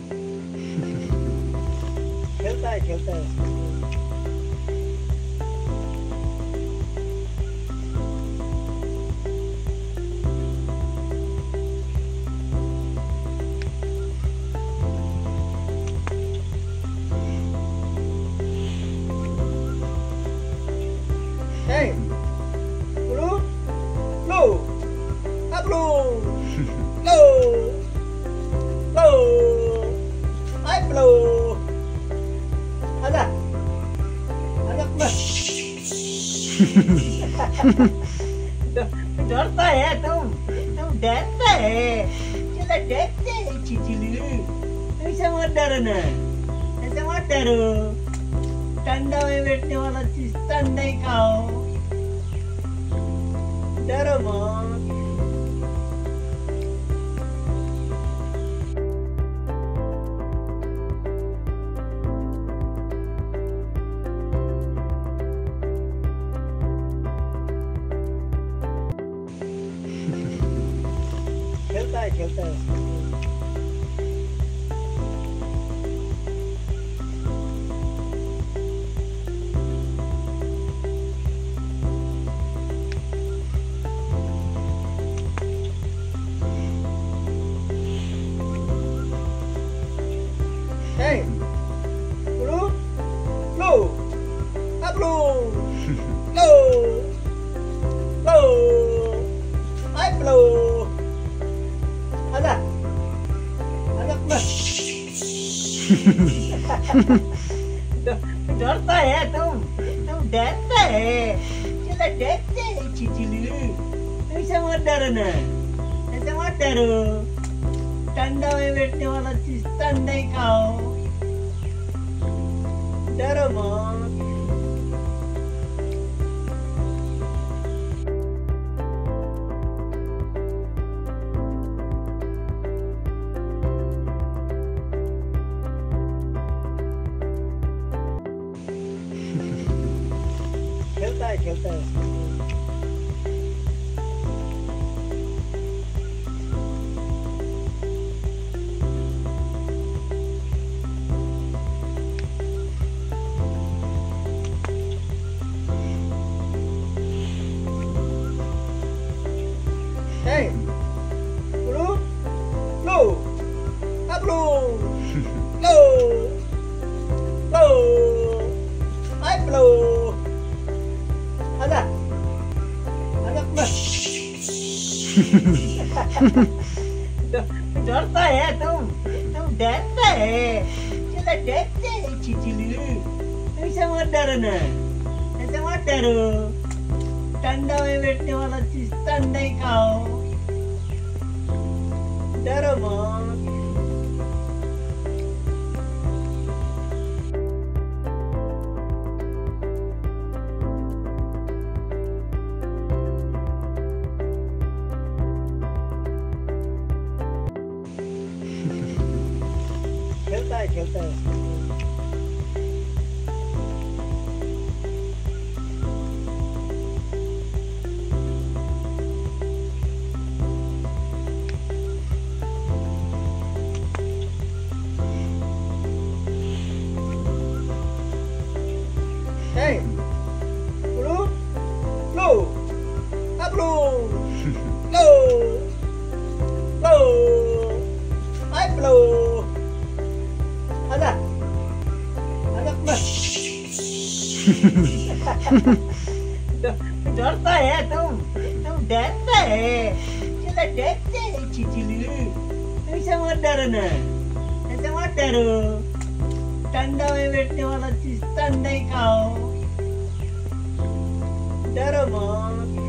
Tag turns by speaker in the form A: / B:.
A: खेलता है। Hey, blue, blue, a blue, blue, blue, I blue. Ada plus. डरता है तुम डरता है, चला डरते है चिचिलू, ऐसा मत डरो ना, ऐसा मत डरो, ठंडा में बैठने वाला चीज ठंडा ही खाओ, डरो मत। खेलता है। Hey, blue, blue, a blue, blue, blue, I blue. Ada plus. डरता है तुम डरता है, चला डरते है चिचिलू, ऐसा मत डरो ना, ऐसा मत डरो, ठंडा में बैठने वाला चीज ठंडा ही खाओ, डरो मत। खेलता है। Hey, blue, blue, a blue, blue, blue, I blue. Ada plus. डरता है तुम डरता है, चला डरते है चिचिलू, ऐसा मत डरो ना, ऐसा मत डरो, ठंडा में बैठने वाला चीज ठंडा ही खाओ, डरो मत। खेलता है। Hey, blue, blue, a blue, blue, blue, I blue. Ada plus. डरता है तुम डरता है, चला डरते है चिचिलू, ऐसा मत डरो ना, ऐसा मत डरो, ठंडा में बैठने वाला चीज ठंडा ही खाओ, डरो मत।